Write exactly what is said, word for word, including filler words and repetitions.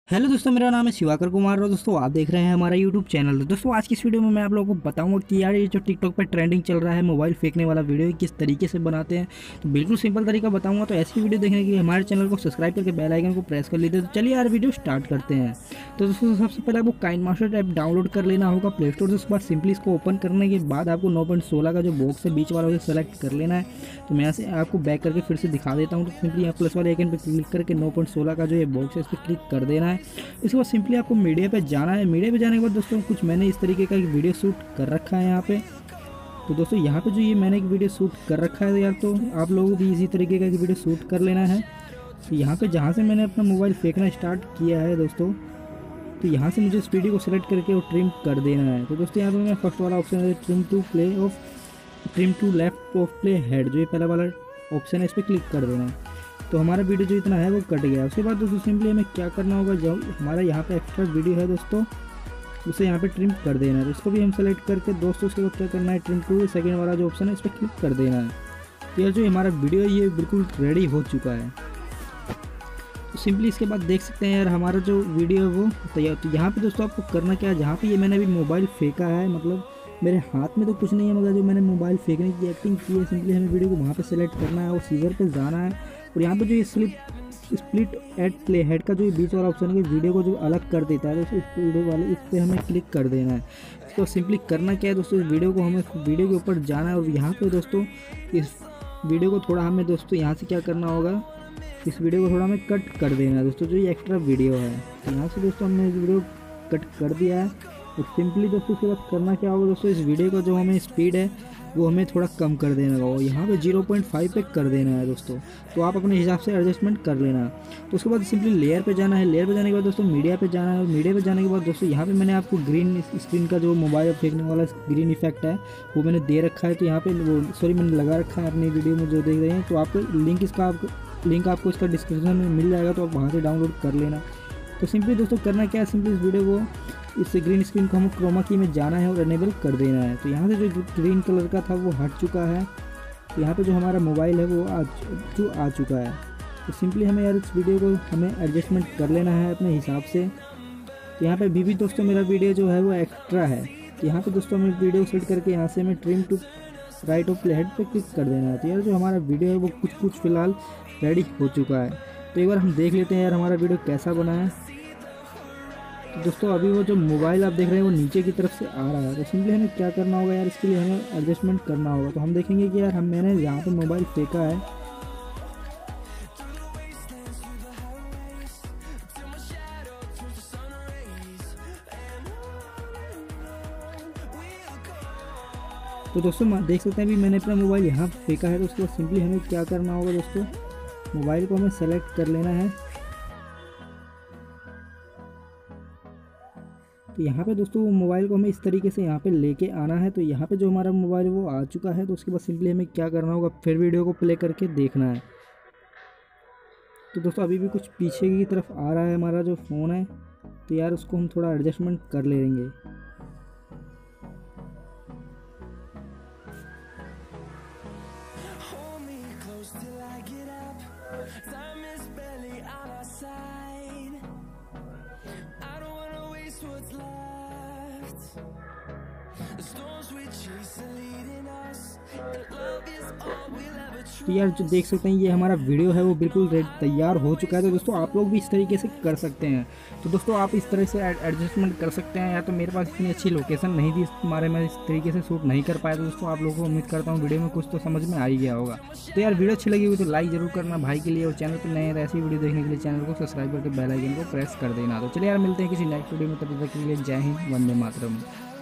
Hello दोस्तों, मेरा नाम है शिवाकर कुमार और दोस्तों आप देख रहे हैं हमारा यूट्यूब चैनल। तो दोस्तों आज की इस वीडियो में मैं आप लोगों को बताऊंगा कि यार ये जो टिकटॉक पर ट्रेंडिंग चल रहा है मोबाइल फेंकने वाला वीडियो किस तरीके से बनाते हैं। तो बिल्कुल सिंपल तरीका बताऊंगा। तो ऐसी वीडियो देखने के लिए हमारे चैनल को सब्सक्राइब करके बेल आइकन को प्रेस कर लीजिए। तो चलिए यार वीडियो स्टार्ट करते हैं। तो दोस्तों सबसे पहले आपको काइनमास्टर ऐप डाउनलोड कर लेना होगा प्ले स्टोर से। उसके बाद सिंपली इसको ओपन करने के बाद आपको नौ पॉइंट सोलह का जो बॉक्स है बीच वाला उसे सेलेक्ट कर लेना है। तो मैं यहाँ से आपको बैक करके फिर से दिखा देता हूँ। तो सिंपली यहाँ प्लस वाले आइकन पर क्लिक करके नौ पॉइंट सोलह का जो ये बॉक्स है इस पर क्लिक कर देना है। इसके बाद सिंपली आपको मीडिया पे जाना है। मीडिया पे जाने के बाद दोस्तों कुछ मैंने इस तरीके का एक वीडियो शूट कर रखा है यहाँ पे। तो दोस्तों यहाँ पे जो ये मैंने एक वीडियो शूट कर रखा है यार, तो आप लोगों को भी इसी तरीके का एक वीडियो शूट कर लेना है। तो यहाँ पे जहाँ से मैंने अपना मोबाइल फेंकना स्टार्ट किया है दोस्तों, तो यहाँ से मुझे इस वीडियो को सेलेक्ट करके वो ट्रिम कर देना है। तो दोस्तों यहाँ पे मैं फर्स्ट वाला ऑप्शन है trim to play off trim to left of play head, जो ये पहला वाला ऑप्शन है इस पर क्लिक कर देना है। तो हमारा वीडियो जो इतना है वो कट गया। उसके बाद दोस्तों सिंपली हमें क्या करना होगा, जो हमारा यहाँ पे एक्स्ट्रा वीडियो है दोस्तों उसे यहाँ पे ट्रिम कर देना है। तो इसको भी हम सेलेक्ट करके दोस्तों उसके बाद क्या करना है, ट्रिम टू सेकेंड वाला जो ऑप्शन है इस पर क्लिक कर देना है। तो यार जो हमारा वीडियो है ये बिल्कुल रेडी हो चुका है। तो सिंपली इसके बाद देख सकते हैं यार हमारा जो वीडियो है वो तैयार। तो यहाँ पे दोस्तों आपको करना क्या है, जहाँ पे ये मैंने अभी मोबाइल फेंका है, मतलब मेरे हाथ में तो कुछ नहीं है मगर जो मैंने मोबाइल फेंकने की एक्टिंग की है, सिंपली हमें वीडियो को वहाँ पे सेलेक्ट करना है और सीजर पे जाना है। और यहाँ पे जो ये slip split at play head का जो ये बीच वाला ऑप्शन है वीडियो को जो अलग कर देता है, तो इस वीडियो वाले इस पर हमें क्लिक कर देना है। इसको सिंपली करना क्या है दोस्तों, इस वीडियो को हमें वीडियो के ऊपर जाना है और यहाँ पे दोस्तों इस वीडियो को थोड़ा हमें दोस्तों यहाँ से क्या करना होगा, इस वीडियो को थोड़ा हमें कट कर देना है दोस्तों, जो ये एक्स्ट्रा वीडियो है। तो यहाँ से दोस्तों हमने इस वीडियो कट कर दिया है। तो सिंपली दोस्तों उसके बाद करना क्या होगा दोस्तों, इस वीडियो का जो हमें स्पीड है वो हमें थोड़ा कम कर देना होगा, यहाँ पे ज़ीरो पॉइंट फाइव पे कर देना है दोस्तों। तो आप अपने हिसाब से एडजस्टमेंट कर लेना। तो उसके बाद सिंपली लेयर पे जाना है। लेयर पे जाने के बाद दोस्तों मीडिया पे जाना है। और मीडिया पे जाने के बाद दोस्तों यहाँ पे मैंने आपको ग्रीन स्क्रीन का जो मोबाइल फेंकने वाला ग्रीन इफेक्ट है वो मैंने दे रखा है। तो यहाँ पे वो सॉरी मैंने लगा रखा है अपनी वीडियो में जो देख रहे हैं। तो आपको लिंक इसका आपको लिंक आपको इसका डिस्क्रिप्शन में मिल जाएगा, तो आप वहाँ से डाउनलोड कर लेना। तो सिंपली दोस्तों करना क्या है, सिंपली इस वीडियो को इस ग्रीन स्क्रीन को हमें क्रोमा की में जाना है और इनेबल कर देना है। तो यहाँ से जो ग्रीन कलर का था वो हट चुका है। तो यहाँ पे जो हमारा मोबाइल है वो आ जो आ चुका है। तो सिंपली हमें यार इस वीडियो को हमें एडजस्टमेंट कर लेना है अपने हिसाब से। तो यहाँ पे भी, भी दोस्तों मेरा वीडियो जो है वो एक्स्ट्रा है। तो यहाँ पे दोस्तों हमें वीडियो सेट करके यहाँ से हमें trim to right of play head पर क्लिक कर देना है। तो यार जो हमारा वीडियो है वो कुछ कुछ फिलहाल रेडी हो चुका है। तो एक बार हम देख लेते हैं यार हमारा वीडियो कैसा बना है। तो दोस्तों अभी वो जो मोबाइल आप देख रहे हैं वो नीचे की तरफ से आ रहा है। तो सिंपली हमें क्या करना होगा यार, इसके लिए हमें एडजस्टमेंट करना होगा। तो हम देखेंगे कि यार हम मैंने यहाँ पे मोबाइल फेंका है, तो दोस्तों देख सकते हैं अभी मैंने अपना मोबाइल यहाँ फेंका है। तो उसके बाद सिंपली हमें क्या करना होगा दोस्तों, मोबाइल को हमें सेलेक्ट कर लेना है। तो यहाँ पे दोस्तों वो मोबाइल को हमें इस तरीके से यहाँ पे लेके आना है। तो यहाँ पे जो हमारा मोबाइल वो आ चुका है। तो उसके बाद सिंपली हमें क्या करना होगा, फिर वीडियो को प्ले करके देखना है। तो दोस्तों अभी भी कुछ पीछे की तरफ आ रहा है हमारा जो फ़ोन है। तो यार उसको हम थोड़ा एडजस्टमेंट कर लेंगे। तो यार जो देख सकते हैं ये हमारा वीडियो है वो बिल्कुल रेड तैयार हो चुका है। तो दोस्तों आप लोग भी इस तरीके से कर सकते हैं। तो दोस्तों आप इस तरह से एडजस्टमेंट कर सकते हैं। या तो मेरे पास इतनी अच्छी लोकेशन नहीं थी, इस हमारे मैं इस तरीके से शूट नहीं कर पाया। तो दोस्तों आप लोगों को उम्मीद करता हूँ वीडियो में कुछ तो समझ में आ ही गया होगा। तो यार वीडियो अच्छी लगी हुई तो लाइक जरूर करना भाई के लिए, और चैनल पर नए हैं तो ऐसी वीडियो देखने के लिए चैनल को सब्सक्राइब करके बेल आइकन को प्रेस कर देना। तो चलिए यार मिलते हैं किसी नेक्स्ट वीडियो में, तब तक के लिए जय हिंद, वंदे मातरम।